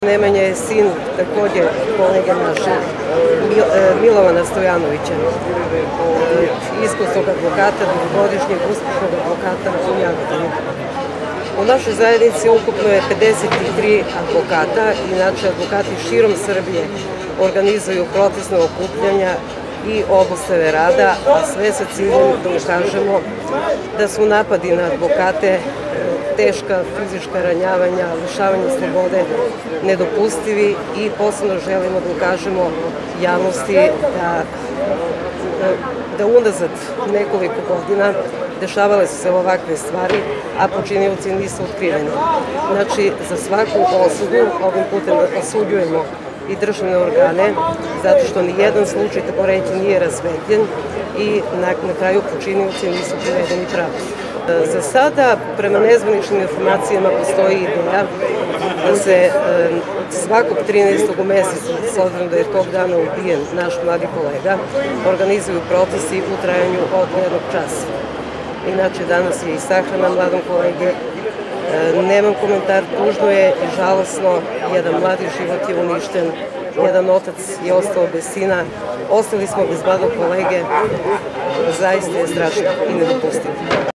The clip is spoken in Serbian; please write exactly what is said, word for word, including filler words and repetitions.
Nemanja je sin takođe kolege našeg, Milovana Stojanovića, iskusnog advokata, dugogodišnjeg uspešnog advokata u Jagodini. U našoj zajednici ukupno je pedeset tri advokata, inače advokati širom Srbije organizuju protestne okupljanja i obustave rada, a sve sa ciljem da ukažemo da su napadi na advokate, teška fizička ranjavanja, lišavanje slobode nedopustivi i posebno želimo da ukažemo javnosti da, da unazad nekoliko godina dešavale su se ovakve stvari, a počinioci nisu otkriveni. Znači, za svaku osudu ovim putem osuđujemo i državne organe, zato što ni jedan slučaj, tako reći, nije rasvetljen i na, na kraju počinioci nisu privedeni pravdi. Za sada, prema nezvaničnim informacijama, postoji ideja da se svakog trinaestog u mesecu, s obzirom da je tog dana ubijen naš mladi kolega, organizuju protesti u trajanju od jednog časa. Inače, danas je i sahrana mladom kolege. Nemam komentar, tužno je i žalosno, jedan mladi život je uništen, jedan otac je ostao bez sina, ostali smo bez mladog kolege, zaista je strašno i nedopustivo.